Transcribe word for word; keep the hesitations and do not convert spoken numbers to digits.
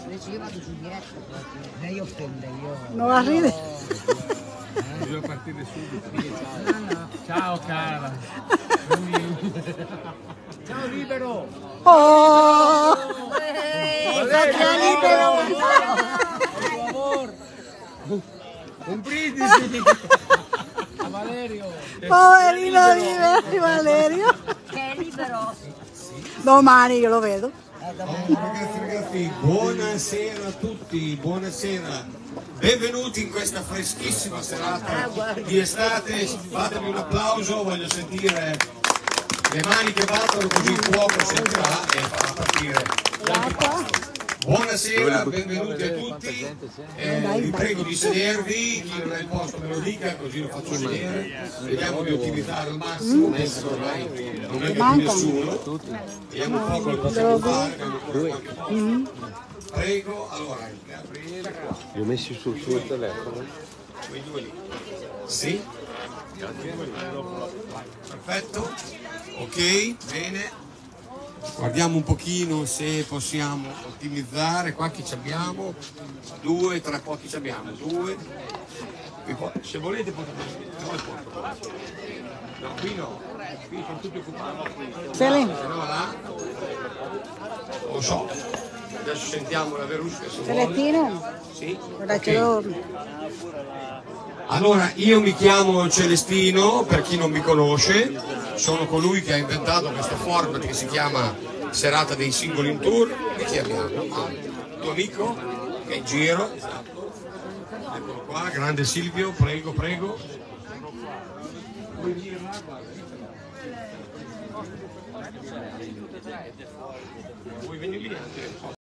Invece io vado giù dietro proprio. Lei offende, io... Non la ride? Bisogna partire subito. No, no. Ciao cara. Ciao libero. Oh! Ciao libero! Per favore. Un brindisi. A Valerio. Poverino di Valerio. Che è libero! Domani io lo vedo. Ragazzi, ragazzi, buonasera a tutti, buonasera. Benvenuti in questa freschissima serata di estate. Fatemi un applauso, voglio sentire le mani che battono, così il fuoco sentirà e farà partire l'antipasto. Buonasera, benvenuti a tutti. Eh, vi prego di sedervi, chi non ha il posto me lo dica, così lo faccio sedere. Vediamo di ottimizzare al massimo, adesso ormai non è più nessuno. Vediamo un po' come possiamo fare. Prego, allora, Gabriele. Li ho messi sul suo telefono. Quei due lì. Sì? Perfetto. Ok, bene. Guardiamo un pochino se possiamo ottimizzare. Qua chi ci abbiamo? Due, tre pochi ci abbiamo. Due. Se volete potete. No, qui no. Qui sono tutti occupati. Se no là. Lo so. Adesso sentiamo la Verusca se Celestino? Sì. Okay. Allora, io mi chiamo Celestino, per chi non mi conosce, sono colui che ha inventato questo format che si chiama Serata dei Singoli in Tour. E chi abbiamo? Ah, il tuo amico che è in giro. Eccolo qua, grande Silvio, prego, prego. Vuoi venire lì?